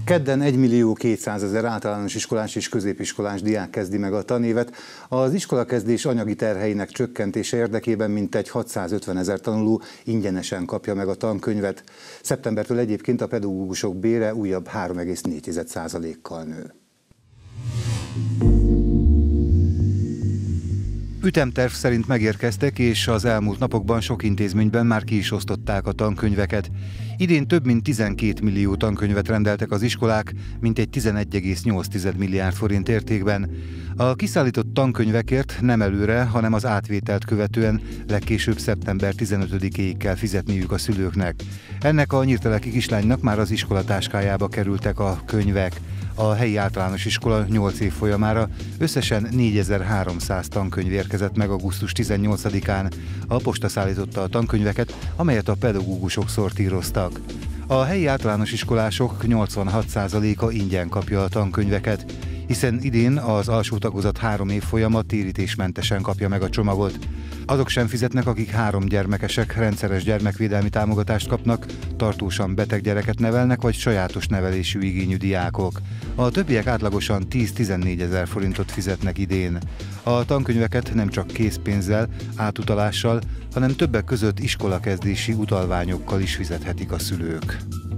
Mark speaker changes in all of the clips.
Speaker 1: Kedden 1.200.000 általános iskolás és középiskolás diák kezdi meg a tanévet. Az iskolakezdés anyagi terheinek csökkentése érdekében mintegy 650.000 tanuló ingyenesen kapja meg a tankönyvet. Szeptembertől egyébként a pedagógusok bére újabb 3,4%-kal nő. Ütemterv szerint megérkeztek, és az elmúlt napokban sok intézményben már ki is osztották a tankönyveket. Idén több mint 12 millió tankönyvet rendeltek az iskolák, mintegy 11,8 milliárd forint értékben. A kiszállított tankönyvekért nem előre, hanem az átvételt követően legkésőbb szeptember 15-éig kell fizetniük a szülőknek. Ennek a nyírteleki kislánynak már az iskolatáskájába kerültek a könyvek. A helyi általános iskola 8 év folyamára összesen 4300 tankönyv érkezett meg augusztus 18-án. A posta szállította a tankönyveket, amelyet a pedagógusok szortíroztak. A helyi általános iskolások 86%-a ingyen kapja a tankönyveket, hiszen idén az alsó tagozat 3 év folyama térítésmentesen kapja meg a csomagot. Azok sem fizetnek, akik 3 gyermekesek, rendszeres gyermekvédelmi támogatást kapnak, tartósan beteg gyereket nevelnek, vagy sajátos nevelésű igényű diákok. A többiek átlagosan 10-14 000 forintot fizetnek idén. A tankönyveket nem csak készpénzzel, átutalással, hanem többek között iskolakezdési utalványokkal is fizethetik a szülők.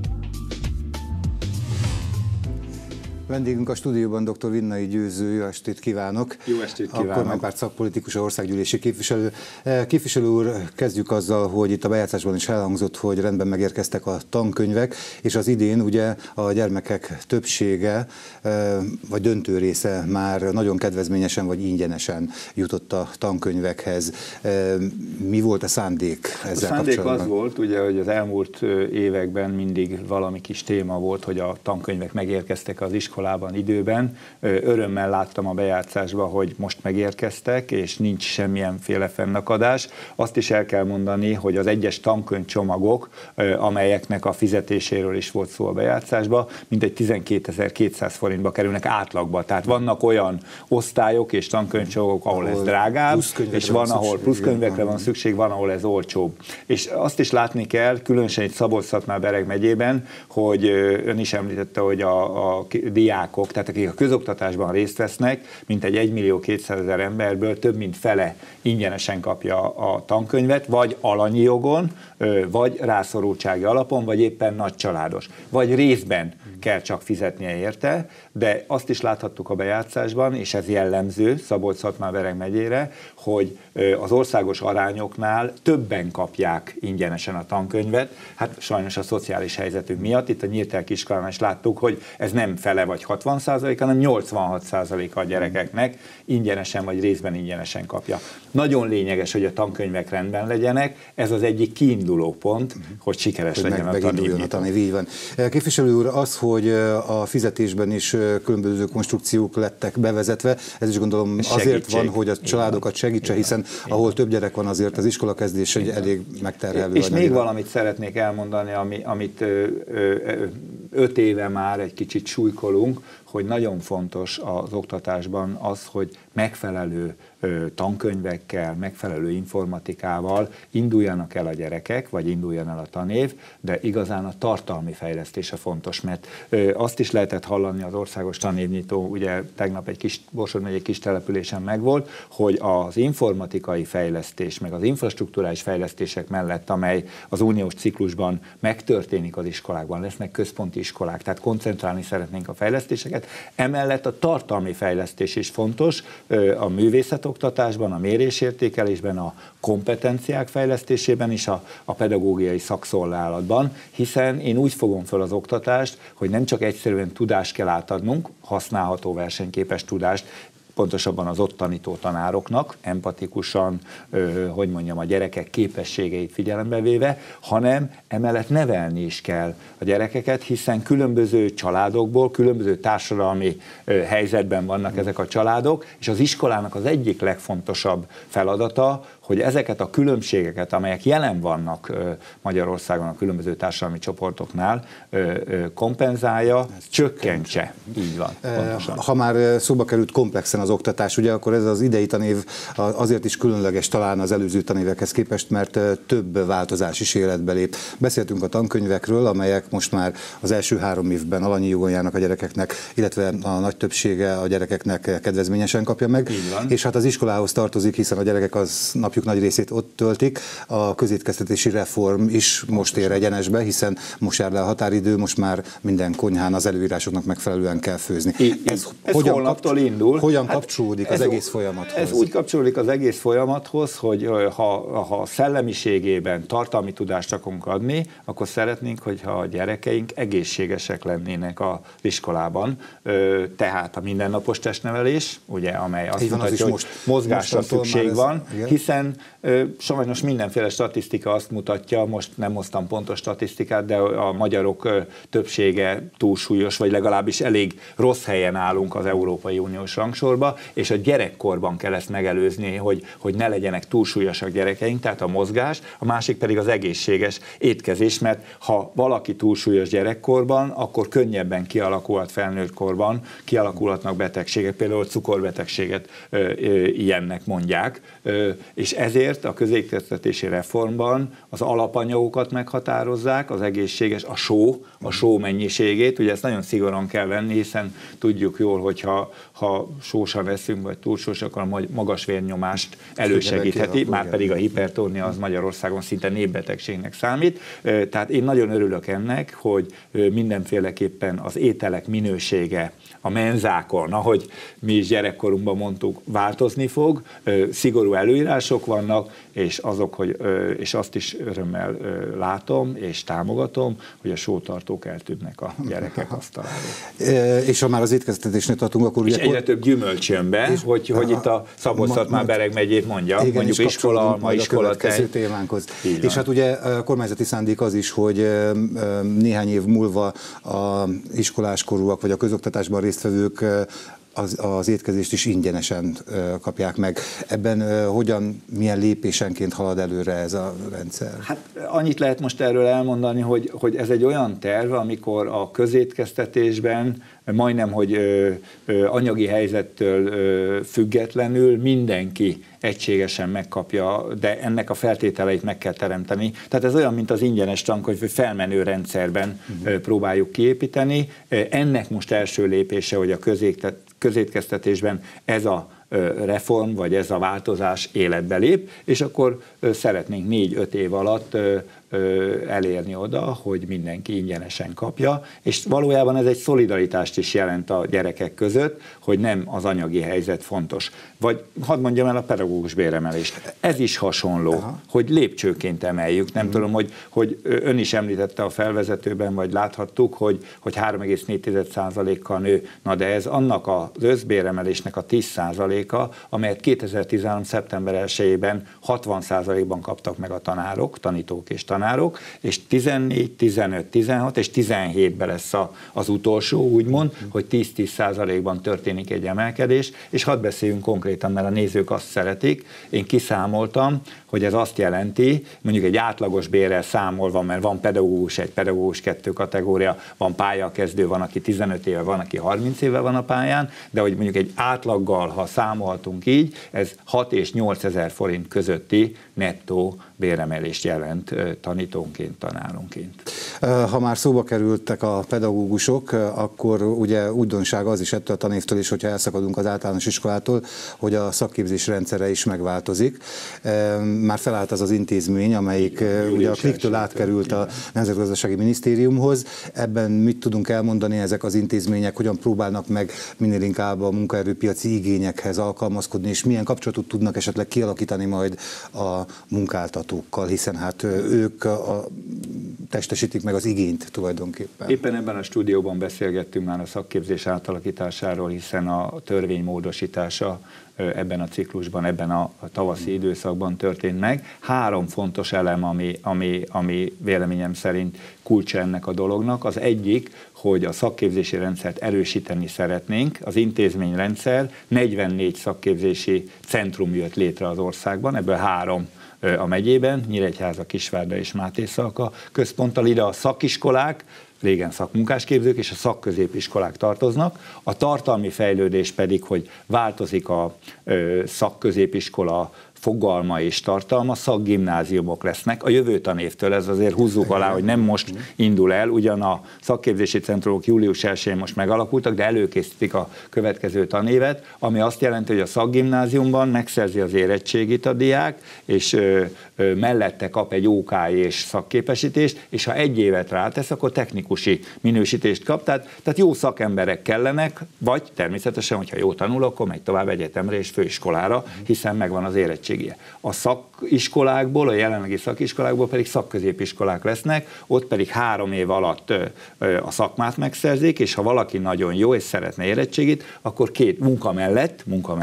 Speaker 1: Vendégünk a stúdióban dr. Vinnai Győző, jó estét kívánok!
Speaker 2: Jó estét kívánok!
Speaker 1: A kormánypárt szakpolitikus, a országgyűlési képviselő. Képviselő úr, kezdjük azzal, hogy itt a bejátszásban is elhangzott, hogy rendben megérkeztek a tankönyvek, és az idén ugye a gyermekek többsége, vagy döntő része már nagyon kedvezményesen vagy ingyenesen jutott a tankönyvekhez. Mi volt a szándék ezzel kapcsolatban?
Speaker 2: A szándék az volt, ugye, hogy az elmúlt években mindig valami kis téma volt, hogy a tankönyvek megérkeztek az iskolában időben. Örömmel láttam a bejátszásban, hogy most megérkeztek, és nincs semmilyenféle fennakadás. Azt is el kell mondani, hogy az egyes tankönyvcsomagok, amelyeknek a fizetéséről is volt szó a bejátszásban, mintegy 12.200 forintba kerülnek átlagba. Tehát vannak olyan osztályok és tankönyvcsomagok, ahol ez drágább, és van, ahol pluszkönyvekre van szükség, van, ahol ez olcsóbb. És azt is látni kell, különösen itt Szabolcs-Szatmár-Bereg megyében, hogy ön is említette, hogy a diákok, tehát akik a közoktatásban részt vesznek, mintegy 1.200.000 emberből több mint fele ingyenesen kapja a tankönyvet, vagy alanyi jogon, vagy rászorultsági alapon, vagy éppen nagycsaládos, vagy részben kell csak fizetnie érte, de azt is láthattuk a bejátszásban, és ez jellemző Szabolcs-Szatmár-Bereg megyére, hogy az országos arányoknál többen kapják ingyenesen a tankönyvet, hát sajnos a szociális helyzetünk miatt, itt a nyírtelki iskolán is láttuk, hogy ez nem fele vagy 60%, hanem 86%-a a gyerekeknek ingyenesen vagy részben ingyenesen kapja. Nagyon lényeges, hogy a tankönyvek rendben legyenek, ez az egyik kiinduló pont, hogy sikeres legyen a tanév.
Speaker 1: Így van. Képviselő úr, az, hogy a fizetésben is különböző konstrukciók lettek bevezetve, ez is gondolom azért van, hogy a családokat segítse, hiszen ahol több gyerek van, azért az iskolakezdés egy elég megterhelő.
Speaker 2: És még valamit szeretnék elmondani, amit 5 éve már egy kicsit súlykolunk, hogy nagyon fontos az oktatásban az, hogy megfelelő tankönyvekkel, megfelelő informatikával induljanak el a gyerekek, vagy induljon el a tanév, de igazán a tartalmi fejlesztése fontos, mert azt is lehetett hallani az országos tanévnyitó, ugye tegnap egy Borsod megyei kis településen megvolt, hogy az informatikai fejlesztés, meg az infrastrukturális fejlesztések mellett, amely az uniós ciklusban megtörténik az iskolákban, lesznek központi iskolák, tehát koncentrálni szeretnénk a fejlesztéseket, emellett a tartalmi fejlesztés is fontos, a művészetoktatásban, a mérésértékelésben, a kompetenciák fejlesztésében és a pedagógiai szakszolgálatban, hiszen én úgy fogom fel az oktatást, hogy nem csak egyszerűen tudást kell átadnunk, használható versenyképes tudást, pontosabban az ott tanító tanároknak, empatikusan, hogy mondjam, a gyerekek képességeit figyelembe véve, hanem emellett nevelni is kell a gyerekeket, hiszen különböző családokból, különböző társadalmi helyzetben vannak ezek a családok, és az iskolának az egyik legfontosabb feladata, hogy ezeket a különbségeket, amelyek jelen vannak Magyarországon a különböző társadalmi csoportoknál, kompenzálja, csökkentse. Így van. Pontosan.
Speaker 1: Ha már szóba került komplexen az oktatás, ugye akkor ez az idei tanév azért is különleges talán az előző tanévekhez képest, mert több változás is életbe lép. Beszéltünk a tankönyvekről, amelyek most már az első 3 évben alanyi jogon járnak a gyerekeknek, illetve a nagy többsége a gyerekeknek kedvezményesen kapja meg. És hát az iskolához tartozik, hiszen a gyerekek az napjuk nagy részét ott töltik. A közétkeztetési reform is most ér egyenesbe, hiszen most jár le a határidő, most már minden konyhán az előírásoknak megfelelően kell főzni.
Speaker 2: Ez holnaptól indul.
Speaker 1: Hogyan kapcsolódik az egész folyamathoz?
Speaker 2: Ez úgy kapcsolódik az egész folyamathoz, hogy ha szellemiségében tartalmi tudást akarunk adni, akkor szeretnénk, hogyha a gyerekeink egészségesek lennének az iskolában. Tehát a mindennapos testnevelés, ugye, amely azt mutatja, hogy mozgásra szükség van, hiszen sajnos mindenféle statisztika azt mutatja, most nem hoztam pontos statisztikát, de a magyarok többsége túlsúlyos, vagy legalábbis elég rossz helyen állunk az Európai Uniós rangsorba, és a gyerekkorban kell ezt megelőzni, hogy ne legyenek túlsúlyosak gyerekeink, tehát a mozgás, a másik pedig az egészséges étkezés, mert ha valaki túlsúlyos gyerekkorban, akkor könnyebben kialakulhat felnőtt korban, kialakulhatnak betegségek, például cukorbetegséget ilyennek mondják, és ezért a közétkeztetési reformban az alapanyagokat meghatározzák, az egészséges, a só mennyiségét, ugye ezt nagyon szigorúan kell venni, hiszen tudjuk jól, hogy ha sósan eszünk, vagy túl sós, akkor a magas vérnyomást elősegítheti, már pedig a hipertónia az Magyarországon szinte népbetegségnek számít. Tehát én nagyon örülök ennek, hogy mindenféleképpen az ételek minősége a menzákon, ahogy mi is gyerekkorunkban mondtuk, változni fog, szigorú előírások vannak, és azt is örömmel látom, és támogatom, hogy a sótartók eltűnnek a gyerekek asztaláról.
Speaker 1: És ha már az étkeztetésnél tartunk, akkor...
Speaker 2: És egyre több gyümölcs jön be, hogy itt a Szabolcs-Szatmár-Bereg megyét mondja,
Speaker 1: igen,
Speaker 2: mondjuk iskola, ma iskola
Speaker 1: témánkhoz. És hát ugye a kormányzati szándék az is, hogy néhány év múlva az iskoláskorúak, vagy a közoktatásban résztvevők az étkezést is ingyenesen kapják meg. Ebben milyen lépésenként halad előre ez a rendszer?
Speaker 2: Hát annyit lehet most erről elmondani, hogy ez egy olyan terv, amikor a közétkeztetésben majdnem, hogy anyagi helyzettől függetlenül mindenki egységesen megkapja, de ennek a feltételeit meg kell teremteni. Tehát ez olyan, mint az ingyenes tankönyv, hogy felmenő rendszerben próbáljuk kiépíteni. Ennek most első lépése, hogy a közétkeztetésben ez a reform, vagy ez a változás életbe lép, és akkor szeretnénk 4-5 év alatt elérni oda, hogy mindenki ingyenesen kapja, és valójában ez egy szolidaritást is jelent a gyerekek között, hogy nem az anyagi helyzet fontos. Vagy hadd mondjam el a pedagógus béremelést. Ez is hasonló, hogy lépcsőként emeljük. Nem tudom, hogy ön is említette a felvezetőben, vagy láthattuk, hogy 3,4%-kal nő. Na de ez annak az összbéremelésnek a 10%-a, amelyet 2013. szeptember 1-ben 60%-ban kaptak meg a tanárok, tanítók és tanárok, és 14, 15, 16 és 17-ben lesz az utolsó, úgymond, hogy 10-10%-ban történik egy emelkedés, és hadd beszéljünk konkrétan, mert a nézők azt szeretik. Én kiszámoltam, hogy ez azt jelenti, mondjuk egy átlagos bérrel számolva, mert van pedagógus 1, pedagógus 2 kategória, van pályakezdő, van, aki 15 éve, van, aki 30 éve van a pályán, de hogy mondjuk egy átlaggal, ha számolhatunk így, ez 6 és 8 ezer forint közötti nettó béremelést jelent tanítónként, tanáronként.
Speaker 1: Ha már szóba kerültek a pedagógusok, akkor ugye újdonság az is ettől a tanévtől is, hogyha elszakadunk az általános iskolától, hogy a szakképzés rendszere is megváltozik. Már felállt az az intézmény, amelyik ugye a Kliktől átkerült a Nemzetgazdasági Minisztériumhoz. Ebben mit tudunk elmondani, ezek az intézmények hogyan próbálnak meg minél inkább a munkaerőpiaci igényekhez alkalmazkodni, és milyen kapcsolatot tudnak esetleg kialakítani majd a munkáltatókkal, hiszen hát ők a testesítik meg az igényt tulajdonképpen.
Speaker 2: Éppen ebben a stúdióban beszélgettünk már a szakképzés átalakításáról, hiszen a törvény módosítása ebben a ciklusban, ebben a tavaszi időszakban történt meg. 3 fontos elem, ami véleményem szerint kulcsa ennek a dolognak. Az egyik, hogy a szakképzési rendszert erősíteni szeretnénk. Az intézményrendszer, 44 szakképzési centrum jött létre az országban, ebből 3 a megyében, Nyíregyháza, Kisvárda és Mátészalka központtal. Ide a szakiskolák, régen szakmunkásképzők és a szakközépiskolák tartoznak. A tartalmi fejlődés pedig, hogy változik a szakközépiskola fogalma és tartalma, szakgimnáziumok lesznek. A jövő tanévtől, ez azért húzzuk alá, hogy nem most indul el, ugyan a szakképzési centrumok július 1-én most megalakultak, de előkészítik a következő tanévet, ami azt jelenti, hogy a szakgimnáziumban megszerzi az érettségit a diák, és mellette kap egy OK és szakképesítést, és ha 1 évet rátesz, akkor technikusi minősítést kap, tehát jó szakemberek kellenek, vagy természetesen, hogyha jó tanul, akkor megy tovább egyetemre és főiskolára, hiszen megvan az érettségie. A szakiskolákból, a jelenlegi szakiskolákból pedig szakközépiskolák lesznek, ott pedig 3 év alatt a szakmát megszerzik, és ha valaki nagyon jó és szeretne érettségit, akkor munka mellett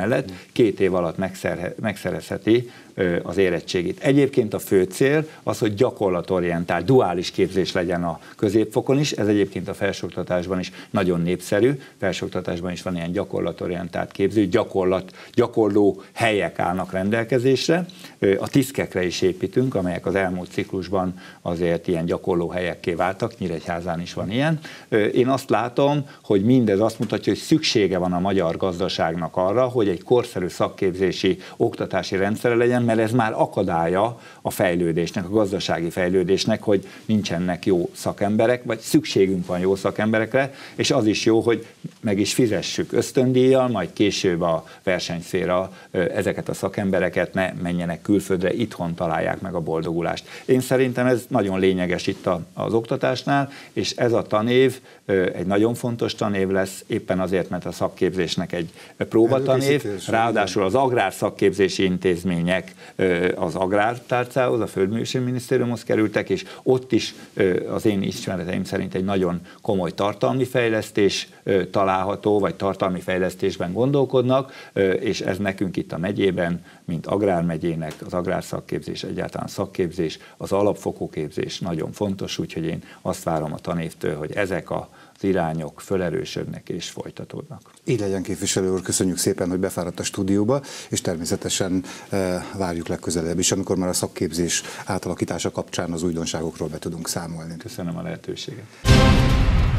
Speaker 2: 2 év alatt megszerezheti az érettségit. Egyébként a fő cél az, hogy gyakorlatorientált, duális képzés legyen a középfokon is, ez egyébként a felsőoktatásban is nagyon népszerű, felsőoktatásban is van ilyen gyakorlatorientált képző, gyakorló helyek állnak rendelkezésre, a tiszkekre is építünk, amelyek az elmúlt ciklusban azért ilyen gyakorló helyekké váltak, Nyíregyházán is van ilyen. Én azt látom, hogy mindez azt mutatja, hogy szüksége van a magyar gazdaságnak arra, hogy egy korszerű szakképzési, oktatási rendszere legyen, mert ez már akadálya a fejlődésnek, a gazdasági fejlődésnek, hogy nincsenek jó szakemberek, vagy szükségünk van jó szakemberekre, és az is jó, hogy meg is fizessük ösztöndíjjal, majd később a versenyszféra ezeket a szakembereket ne menjenek külföldre, itthon találják meg a boldogulást. Én szerintem ez nagyon lényeges itt az oktatásnál, és ez a tanév egy nagyon fontos tanév lesz, éppen azért, mert a szakképzésnek egy próbatanév, ráadásul az agrárszakképzési intézmények az agrártárcához, a Földművelési Minisztériumhoz kerültek, és ott is az én ismereteim szerint egy nagyon komoly tartalmi fejlesztés található, vagy tartalmi fejlesztésben gondolkodnak, és ez nekünk itt a megyében, mint agrármegyének az agrárszakképzés, egyáltalán szakképzés, az alapfokú képzés nagyon fontos, úgyhogy én azt várom a tanévtől, hogy ezek az irányok fölerősödnek és folytatódnak.
Speaker 1: Így legyen, képviselő úr, köszönjük szépen, hogy befáradt a stúdióba, és természetesen várjuk legközelebb is, amikor már a szakképzés átalakítása kapcsán az újdonságokról be tudunk számolni.
Speaker 2: Köszönöm a lehetőséget.